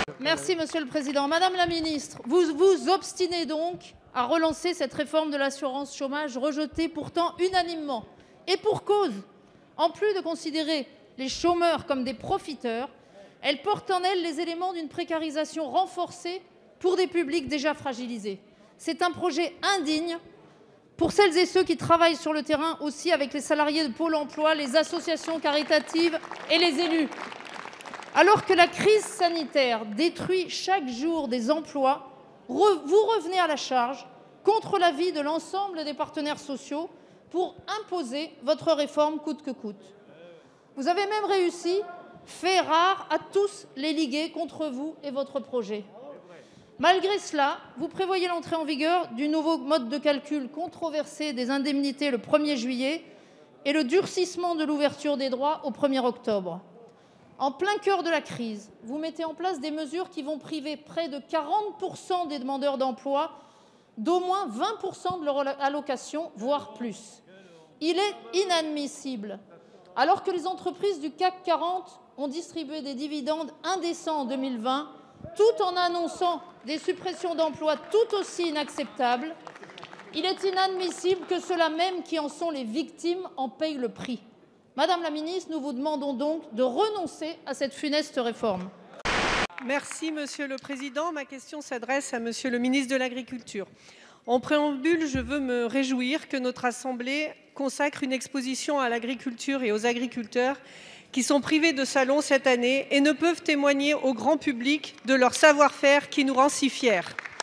Merci, Monsieur le Président. Madame la Ministre, vous vous obstinez donc à relancer cette réforme de l'assurance chômage, rejetée pourtant unanimement. Et pour cause, en plus de considérer les chômeurs comme des profiteurs, elle porte en elle les éléments d'une précarisation renforcée pour des publics déjà fragilisés. C'est un projet indigne pour celles et ceux qui travaillent sur le terrain, aussi avec les salariés de Pôle emploi, les associations caritatives et les élus. Alors que la crise sanitaire détruit chaque jour des emplois, vous revenez à la charge contre l'avis de l'ensemble des partenaires sociaux pour imposer votre réforme coûte que coûte. Vous avez même réussi, fait rare, à tous les liguer contre vous et votre projet. Malgré cela, vous prévoyez l'entrée en vigueur du nouveau mode de calcul controversé des indemnités le 1er juillet et le durcissement de l'ouverture des droits au 1er octobre. En plein cœur de la crise, vous mettez en place des mesures qui vont priver près de 40% des demandeurs d'emploi d'au moins 20% de leur allocation, voire plus. Il est inadmissible, alors que les entreprises du CAC 40 ont distribué des dividendes indécents en 2020, tout en annonçant des suppressions d'emplois tout aussi inacceptables, il est inadmissible que ceux-là même qui en sont les victimes en payent le prix. Madame la Ministre, nous vous demandons donc de renoncer à cette funeste réforme. Merci, Monsieur le Président. Ma question s'adresse à Monsieur le ministre de l'Agriculture. En préambule, je veux me réjouir que notre Assemblée consacre une exposition à l'agriculture et aux agriculteurs qui sont privés de salon cette année et ne peuvent témoigner au grand public de leur savoir-faire qui nous rend si fiers.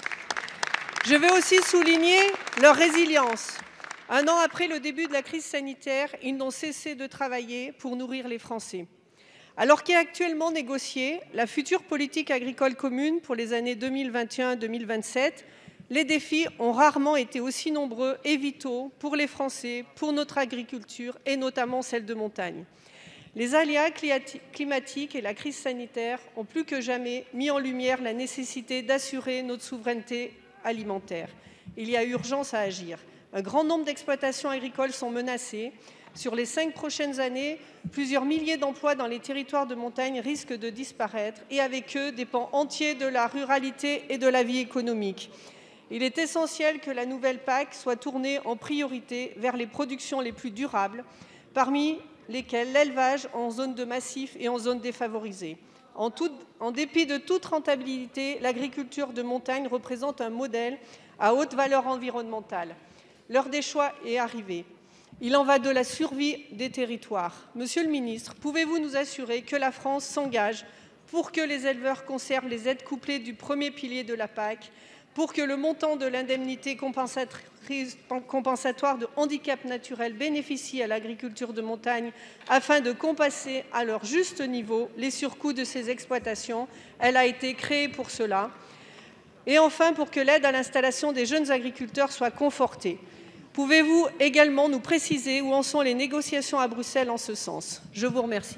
Je veux aussi souligner leur résilience. Un an après le début de la crise sanitaire, ils n'ont cessé de travailler pour nourrir les Français. Alors qu'est actuellement négociée la future politique agricole commune pour les années 2021-2027, les défis ont rarement été aussi nombreux et vitaux pour les Français, pour notre agriculture et notamment celle de montagne. Les aléas climatiques et la crise sanitaire ont plus que jamais mis en lumière la nécessité d'assurer notre souveraineté alimentaire. Il y a urgence à agir. Un grand nombre d'exploitations agricoles sont menacées. Sur les 5 prochaines années, plusieurs milliers d'emplois dans les territoires de montagne risquent de disparaître et avec eux des pans entiers de la ruralité et de la vie économique. Il est essentiel que la nouvelle PAC soit tournée en priorité vers les productions les plus durables, parmi lesquelles l'élevage en zone de massif et en zone défavorisée. En dépit de toute rentabilité, l'agriculture de montagne représente un modèle à haute valeur environnementale. L'heure des choix est arrivée. Il en va de la survie des territoires. Monsieur le ministre, pouvez-vous nous assurer que la France s'engage pour que les éleveurs conservent les aides couplées du premier pilier de la PAC, pour que le montant de l'indemnité compensatoire de handicap naturel bénéficie à l'agriculture de montagne afin de compenser à leur juste niveau les surcoûts de ces exploitations. Elle a été créée pour cela. Et enfin, pour que l'aide à l'installation des jeunes agriculteurs soit confortée. Pouvez-vous également nous préciser où en sont les négociations à Bruxelles en ce sens? Je vous remercie.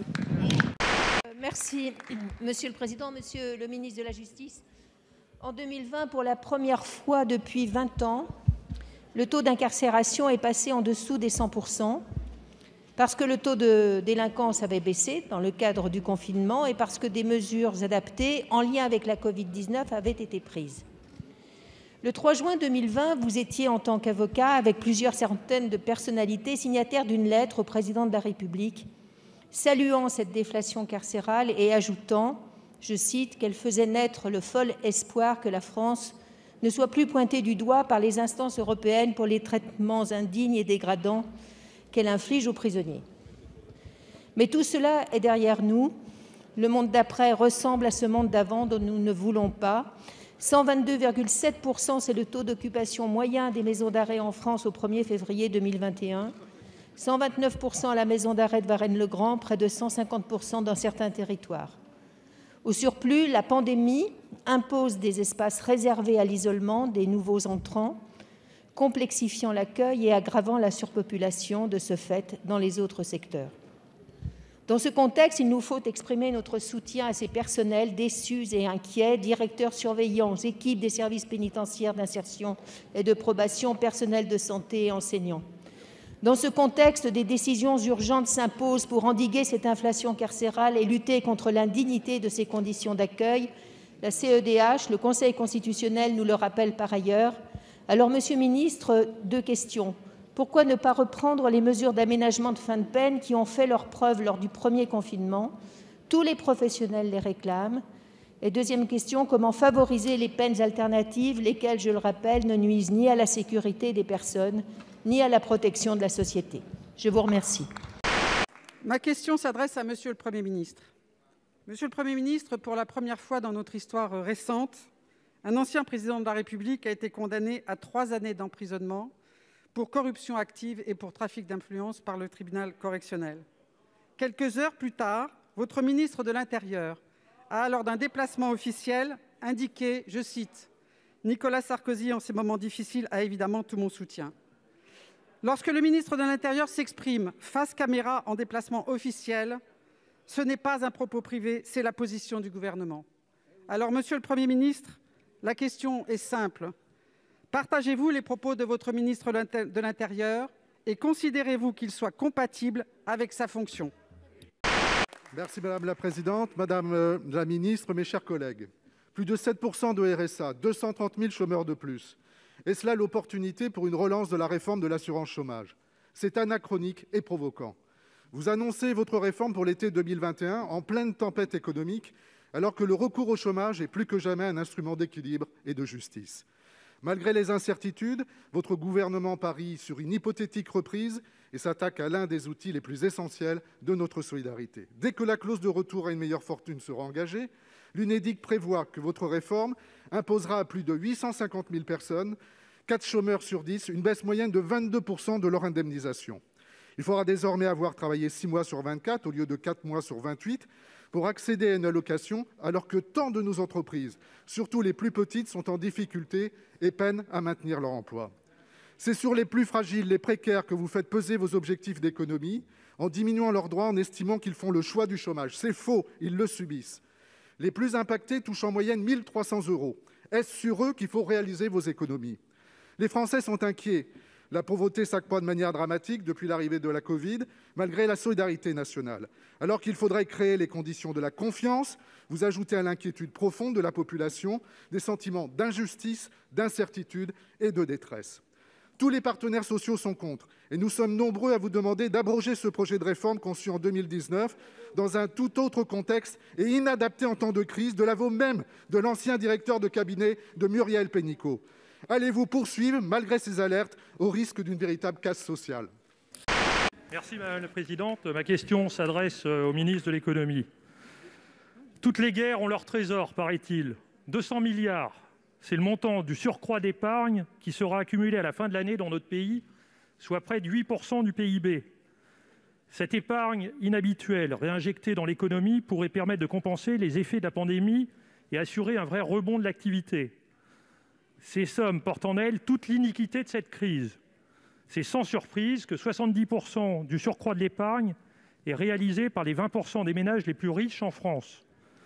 Merci, Monsieur le Président, Monsieur le ministre de la Justice. En 2020, pour la première fois depuis 20 ans, le taux d'incarcération est passé en dessous des 100%, parce que le taux de délinquance avait baissé dans le cadre du confinement et parce que des mesures adaptées en lien avec la Covid-19 avaient été prises. Le 3 juin 2020, vous étiez en tant qu'avocat avec plusieurs centaines de personnalités signataires d'une lettre au président de la République saluant cette déflation carcérale et ajoutant, je cite, qu'elle faisait naître le fol espoir que la France ne soit plus pointée du doigt par les instances européennes pour les traitements indignes et dégradants qu'elle inflige aux prisonniers. Mais tout cela est derrière nous. Le monde d'après ressemble à ce monde d'avant dont nous ne voulons pas. 122,7%, c'est le taux d'occupation moyen des maisons d'arrêt en France au 1er février 2021. 129% à la maison d'arrêt de Varennes-le-Grand, près de 150% dans certains territoires. Au surplus, la pandémie impose des espaces réservés à l'isolement des nouveaux entrants, complexifiant l'accueil et aggravant la surpopulation de ce fait dans les autres secteurs. Dans ce contexte, il nous faut exprimer notre soutien à ces personnels déçus et inquiets, directeurs, surveillants, équipes des services pénitentiaires d'insertion et de probation, personnel de santé et enseignants. Dans ce contexte, des décisions urgentes s'imposent pour endiguer cette inflation carcérale et lutter contre l'indignité de ces conditions d'accueil, La CEDH, le Conseil constitutionnel nous le rappelle par ailleurs. Alors, Monsieur le ministre, 2 questions. Pourquoi ne pas reprendre les mesures d'aménagement de fin de peine qui ont fait leurs preuves lors du premier confinement? Tous les professionnels les réclament. Et 2e question, comment favoriser les peines alternatives, lesquelles, je le rappelle, ne nuisent ni à la sécurité des personnes, ni à la protection de la société? Je vous remercie. Ma question s'adresse à Monsieur le Premier ministre. Monsieur le Premier ministre, pour la première fois dans notre histoire récente, un ancien président de la République a été condamné à 3 années d'emprisonnement pour corruption active et pour trafic d'influence par le tribunal correctionnel. Quelques heures plus tard, votre ministre de l'Intérieur a, lors d'un déplacement officiel, indiqué, je cite, « Nicolas Sarkozy, en ces moments difficiles, a évidemment tout mon soutien ». Lorsque le ministre de l'Intérieur s'exprime face caméra en déplacement officiel, ce n'est pas un propos privé, c'est la position du gouvernement. Alors, Monsieur le Premier ministre, la question est simple. Partagez-vous les propos de votre ministre de l'Intérieur et considérez-vous qu'ils soient compatibles avec sa fonction? Merci Madame la Présidente, Madame la Ministre, mes chers collègues. Plus de 7% de RSA, 230 000 chômeurs de plus. Est-ce là l'opportunité pour une relance de la réforme de l'assurance chômage? C'est anachronique et provoquant. Vous annoncez votre réforme pour l'été 2021 en pleine tempête économique, alors que le recours au chômage est plus que jamais un instrument d'équilibre et de justice. Malgré les incertitudes, votre gouvernement parie sur une hypothétique reprise et s'attaque à l'un des outils les plus essentiels de notre solidarité. Dès que la clause de retour à une meilleure fortune sera engagée, l'UNEDIC prévoit que votre réforme imposera à plus de 850 000 personnes, 4 chômeurs sur 10, une baisse moyenne de 22% de leur indemnisation. Il faudra désormais avoir travaillé 6 mois sur 24 au lieu de 4 mois sur 28 pour accéder à une allocation, alors que tant de nos entreprises, surtout les plus petites, sont en difficulté et peinent à maintenir leur emploi. C'est sur les plus fragiles, les précaires, que vous faites peser vos objectifs d'économie, en diminuant leurs droits, en estimant qu'ils font le choix du chômage. C'est faux, ils le subissent. Les plus impactés touchent en moyenne 1 300 €. Est-ce sur eux qu'il faut réaliser vos économies? Les Français sont inquiets. La pauvreté s'accroît de manière dramatique depuis l'arrivée de la Covid, malgré la solidarité nationale. Alors qu'il faudrait créer les conditions de la confiance, vous ajoutez à l'inquiétude profonde de la population des sentiments d'injustice, d'incertitude et de détresse. Tous les partenaires sociaux sont contre, et nous sommes nombreux à vous demander d'abroger ce projet de réforme conçu en 2019, dans un tout autre contexte et inadapté en temps de crise, de l'aveu même de l'ancien directeur de cabinet de Muriel Pénicaud. Allez-vous poursuivre, malgré ces alertes, au risque d'une véritable casse sociale? Merci Madame la Présidente. Ma question s'adresse au ministre de l'Économie. Toutes les guerres ont leur trésor, paraît-il. 200 milliards, c'est le montant du surcroît d'épargne qui sera accumulé à la fin de l'année dans notre pays, soit près de 8% du PIB. Cette épargne inhabituelle réinjectée dans l'économie pourrait permettre de compenser les effets de la pandémie et assurer un vrai rebond de l'activité. Ces sommes portent en elles toute l'iniquité de cette crise. C'est sans surprise que 70% du surcroît de l'épargne est réalisé par les 20% des ménages les plus riches en France.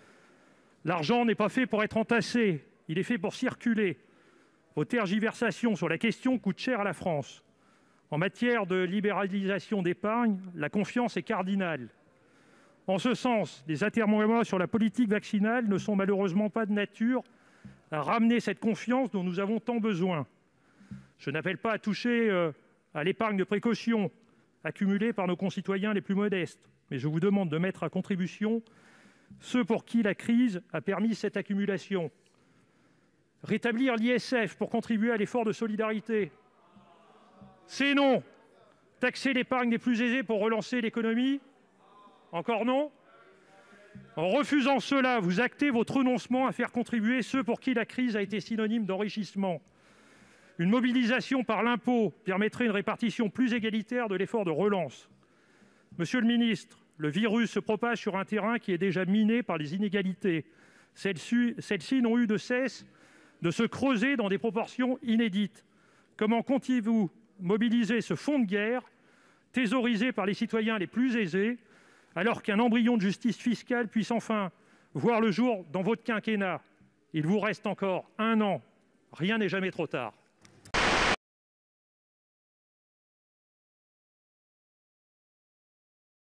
L'argent n'est pas fait pour être entassé, il est fait pour circuler. Vos tergiversations sur la question coûtent cher à la France. En matière de libéralisation d'épargne, la confiance est cardinale. En ce sens, les atermoiements sur la politique vaccinale ne sont malheureusement pas de nature à ramener cette confiance dont nous avons tant besoin. Je n'appelle pas à toucher à l'épargne de précaution accumulée par nos concitoyens les plus modestes, mais je vous demande de mettre à contribution ceux pour qui la crise a permis cette accumulation. Rétablir l'ISF pour contribuer à l'effort de solidarité, c'est non. Taxer l'épargne des plus aisés pour relancer l'économie, encore non. En refusant cela, vous actez votre renoncement à faire contribuer ceux pour qui la crise a été synonyme d'enrichissement. Une mobilisation par l'impôt permettrait une répartition plus égalitaire de l'effort de relance. Monsieur le ministre, le virus se propage sur un terrain qui est déjà miné par les inégalités. Celles-ci n'ont eu de cesse de se creuser dans des proportions inédites. Comment comptez-vous mobiliser ce fonds de guerre, thésaurisé par les citoyens les plus aisés, alors qu'un embryon de justice fiscale puisse enfin voir le jour dans votre quinquennat? Il vous reste encore 1 an. Rien n'est jamais trop tard.